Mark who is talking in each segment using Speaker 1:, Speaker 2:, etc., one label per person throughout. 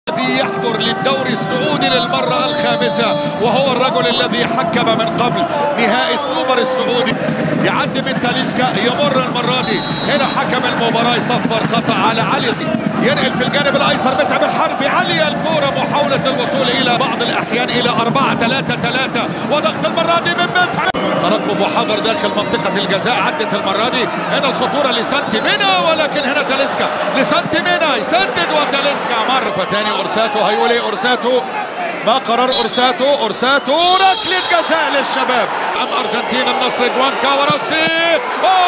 Speaker 1: الذي يحضر للدوري السعودي للمرة الخامسة، وهو الرجل الذي حكم من قبل نهائي السوبر السعودي. يعدي من تاليسكا، يمر المرة دي. هنا حكم المباراة يصفر خطأ على علي، ينقل في الجانب الايسر متعب الحربي. علي الكرة، محاولة الوصول الى بعض الاحيان الى 4-3-3، وضغط المرة دي من متعب، ترقب وحضر داخل منطقة الجزاء. عدت المرة دي، هنا الخطورة لسانتي مينا، ولكن هنا تاليسكا لسانتي مينا يسدد، وتاليسكا مر فتاني. اورساتو هيقول ايه؟ اورساتو ما قرر اورساتو ركلة جزاء للشباب ام ارجنتين. النصر جوانكا وراسي،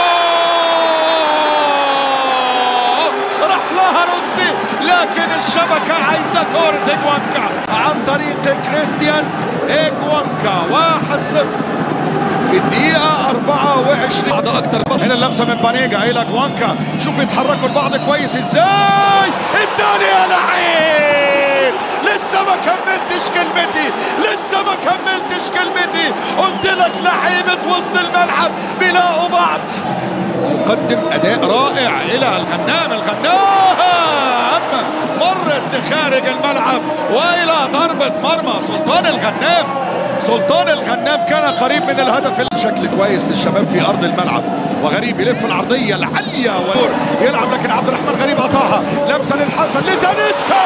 Speaker 1: راح لها روسي، لكن الشبكة عايزة كورة جوانكا عن طريق كريستيان جوانكا. 1-0 في الدقيقة 24. بعد أكتر هنا اللمسة من بانيجا إلى جوانكا. شوف بيتحركوا البعض كويس إزاي. الثاني يا لعيب، لسه ما كملتش كلمتي، قلت لك لعيبة وسط الملعب بيلاقوا بعض. يقدم أداء رائع إلى الغنام مرت لخارج الملعب وإلى ضربة مرمى. سلطان الغنام كان قريب من الهدف. شكل كويس للشباب في أرض الملعب، وغريب يلف العرضية العالية يلعب، لكن عبد الرحمن غريب قطعها. لمسة للحسن لتاليسكا.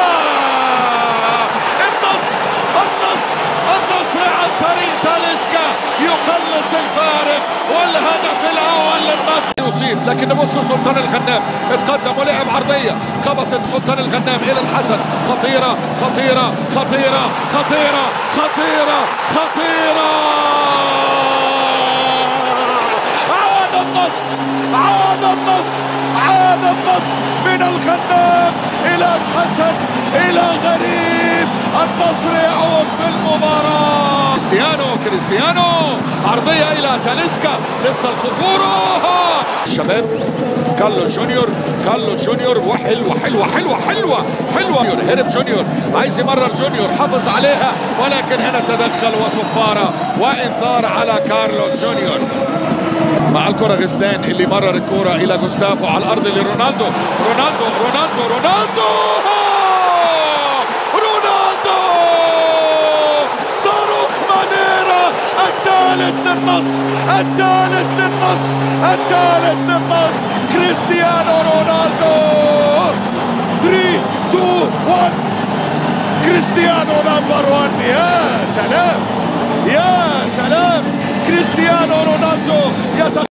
Speaker 1: النصر عن طريق تاليسكا يقلص الفارق، والهدف الأول للنصر. يصيب، لكن نبص سلطان الغنام اتقدم ولعب عرضية، خبطت سلطان الغنام إلى الحسن. خطيرة. عاد النصر من الغنام إلى الحسن إلى غريب. النصر يعود في المباراة. كريستيانو عرضية إلى تاليسكا، لسه الخطورة. الشباب كارلوس جونيور وحلوة. هرب جونيور، عايز يمرر جونيور، حافظ عليها، ولكن هنا تدخل وصفارة وإنذار على كارلوس جونيور. مع الكرة غسلان اللي مرر الكرة إلى جوستافو على الأرض لرونالدو. رونالدو صاروخ مانيرا. الثالث للنصر. كريستيانو رونالدو. 3-2-1. كريستيانو نمبر 1. يا سلام كريستيانو رونالدو